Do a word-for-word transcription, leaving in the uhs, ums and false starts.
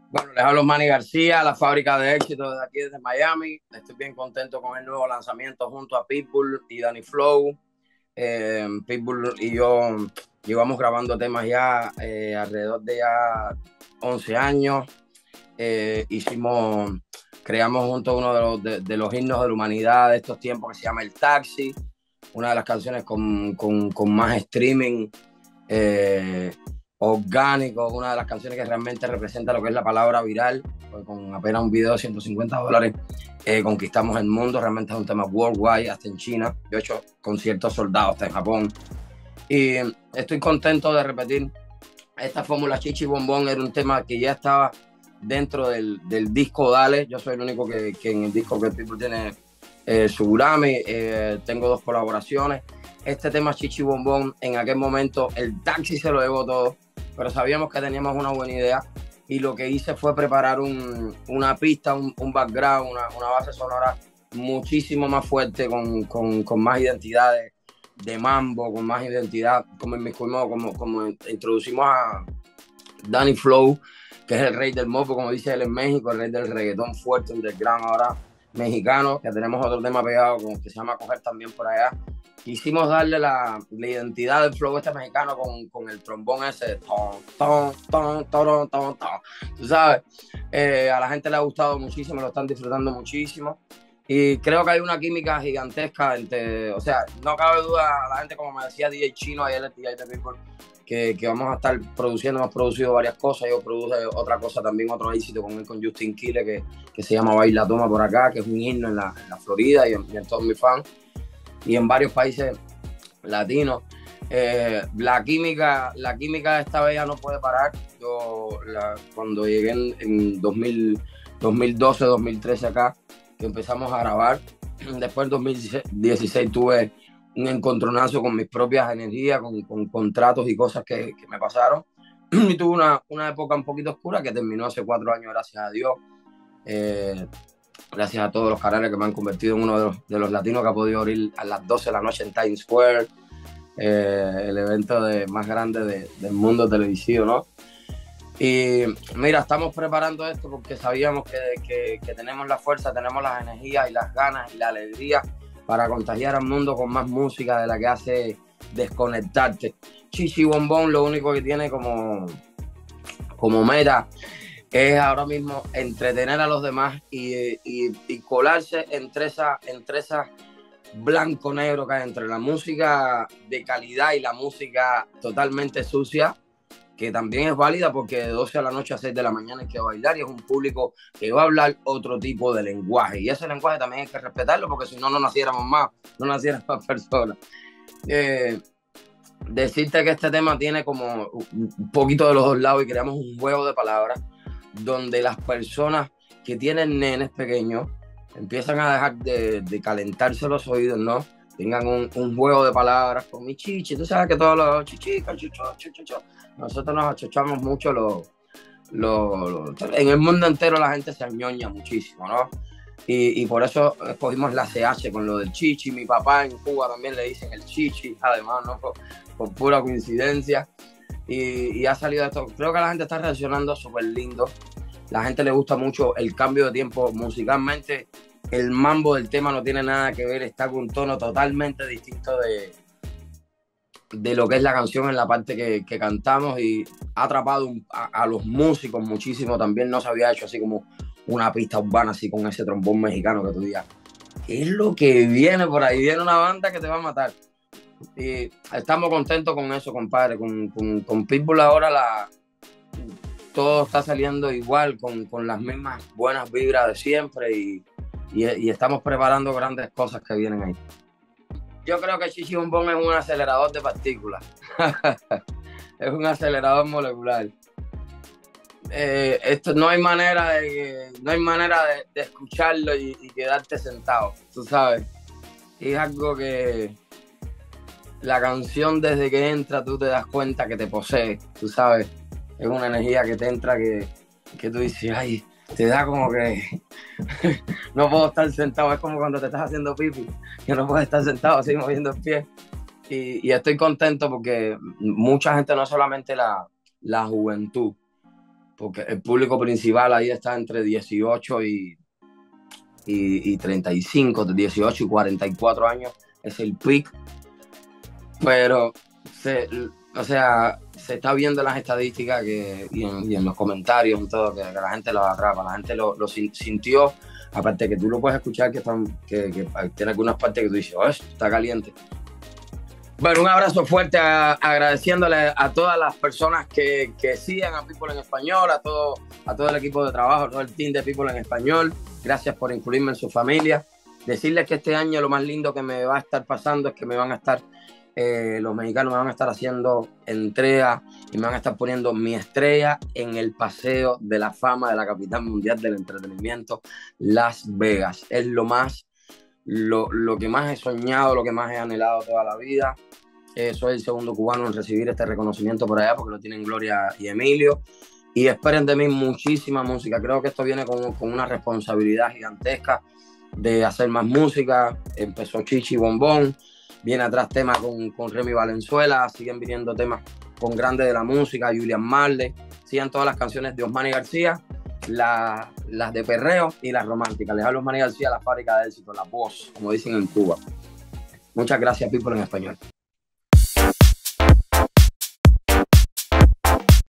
Bueno, les hablo Manny García, la fábrica de éxito desde aquí, desde Miami. Estoy bien contento con el nuevo lanzamiento junto a Pitbull y Danny Flow. Eh, Pitbull y yo llevamos grabando temas ya eh, alrededor de ya once años. Eh, hicimos, creamos juntos uno de los, de, de los himnos de la humanidad de estos tiempos que se llama El Taxi, una de las canciones con, con, con más streaming. Eh, Orgánico, una de las canciones que realmente representa lo que es la palabra viral, pues con apenas un video de ciento cincuenta dólares eh, conquistamos el mundo. Realmente es un tema worldwide, hasta en China. Yo he hecho conciertos soldados hasta en Japón y estoy contento de repetir esta fórmula. Chichi Bombón era un tema que ya estaba dentro del, del disco Dale. Yo soy el único que, que en el disco que People tiene eh, su Grammy. Eh, tengo dos colaboraciones. Este tema Chichi Bombón, en aquel momento el Taxi se lo llevó todo, pero sabíamos que teníamos una buena idea y lo que hice fue preparar un, una pista, un, un background, una, una base sonora muchísimo más fuerte, con, con, con más identidades de mambo, con más identidad, como, como, como, como introducimos a Danny Flow, que es el rey del mopo, como dice él en México, el rey del reggaetón fuerte, underground ahora mexicano, que tenemos otro tema pegado con, que se llama Coger también por allá. Quisimos darle la, la identidad del flow este mexicano con, con el trombón ese, ton, ton, ton, ton, ton, ton. Tú sabes, eh, a la gente le ha gustado muchísimo, lo están disfrutando muchísimo. Y creo que hay una química gigantesca entre, o sea, no cabe duda, a la gente, como me decía D J Chino, ayer el D J de People, que, que vamos a estar produciendo. Hemos producido varias cosas. Yo produje otra cosa también, otro éxito con él, con Justin Quiles, que, que se llama Baila Toma por acá, que es un himno en la, en la Florida y en, y en todos mis fans y en varios países latinos. Eh, la química la química de esta vez ya no puede parar. Yo la, cuando llegué en, en dos mil, dos mil doce, dos mil trece acá, que empezamos a grabar, después en dos mil dieciséis tuve un encontronazo con mis propias energías, con, con contratos y cosas que, que me pasaron, y tuve una, una época un poquito oscura que terminó hace cuatro años, gracias a Dios. Eh, Gracias a todos los canales que me han convertido en uno de los, de los latinos que ha podido abrir a las doce de la noche en Times Square, eh, el evento de, más grande de, del mundo televisivo, ¿no? Y mira, estamos preparando esto porque sabíamos que, que, que tenemos la fuerza, tenemos las energías y las ganas y la alegría para contagiar al mundo con más música de la que hace desconectarte. Chichi Bombón lo único que tiene como, como meta es ahora mismo entretener a los demás y, y, y colarse entre esa, entre esa blanco-negro que hay entre la música de calidad y la música totalmente sucia, que también es válida porque de doce a la noche a seis de la mañana hay que bailar y es un público que va a hablar otro tipo de lenguaje. Y ese lenguaje también hay que respetarlo porque si no, no naciéramos más, no nacieran más personas. Eh, decirte que este tema tiene como un poquito de los dos lados y creamos un juego de palabras donde las personas que tienen nenes pequeños empiezan a dejar de, de calentarse los oídos, ¿no? Tengan un, un juego de palabras con mi chichi. Tú sabes que todos los chichicos, chicho, chicho, nosotros nos achochamos mucho los, los, los, en el mundo entero la gente se añoña muchísimo, ¿no? Y, y por eso escogimos la C H con lo del chichi. Mi papá en Cuba también le dicen el chichi, además, ¿no? Por, por pura coincidencia. Y, y ha salido esto. Creo que la gente está reaccionando súper lindo. La gente le gusta mucho el cambio de tiempo musicalmente. El mambo del tema no tiene nada que ver, está con un tono totalmente distinto de, de lo que es la canción en la parte que, que cantamos, y ha atrapado a, a los músicos muchísimo. También no se había hecho así como una pista urbana así con ese trombón mexicano que tú digas, ¿qué es lo que viene por ahí? Viene una banda que te va a matar. Y estamos contentos con eso, compadre. Con, con, con Pitbull ahora la, todo está saliendo igual, con, con las mismas buenas vibras de siempre, y, y, y estamos preparando grandes cosas que vienen ahí. Yo creo que Chichi Bombón es un acelerador de partículas. Es un acelerador molecular. Eh, esto no hay manera de, no hay manera de, de escucharlo y, y quedarte sentado, tú sabes. Y es algo que la canción desde que entra tú te das cuenta que te posee, tú sabes. Es una energía que te entra que, que tú dices, ay, te da como que no puedo estar sentado. Es como cuando te estás haciendo pipi, que no puedes estar sentado así moviendo el pie. Y, y estoy contento porque mucha gente, no solamente la, la juventud, porque el público principal ahí está entre dieciocho y, y, y treinta y cinco, de dieciocho y cuarenta y cuatro años, es el peak, pero se, o sea, se está viendo en las estadísticas que, y, en, y en los comentarios y todo, que, que la gente lo atrapa, la gente lo, lo sintió, aparte que tú lo puedes escuchar que, están, que, que tiene algunas partes que tú dices, oh, esto está caliente. Bueno, un abrazo fuerte, a, agradeciéndole a todas las personas que, que siguen a People en Español, a todo, a todo el equipo de trabajo, a todo el team de People en Español. Gracias por incluirme en su familia. Decirles que este año lo más lindo que me va a estar pasando es que me van a estar, eh, los mexicanos me van a estar haciendo entrega y me van a estar poniendo mi estrella en el paseo de la fama de la capital mundial del entretenimiento, Las Vegas. Es lo más, lo, lo que más he soñado, lo que más he anhelado toda la vida. Eh, soy el segundo cubano en recibir este reconocimiento por allá, porque lo tienen Gloria y Emilio. Y esperen de mí muchísima música. Creo que esto viene con, con una responsabilidad gigantesca de hacer más música. Empezó Chichi Bombón, viene atrás temas con, con Remy Valenzuela, siguen viniendo temas con grandes de la música, Julian Marley, siguen todas las canciones de Osmani García, la, las de perreo y las románticas. Les hablo Osmani García, la fábrica de éxito, la voz, como dicen en Cuba. Muchas gracias, People en Español.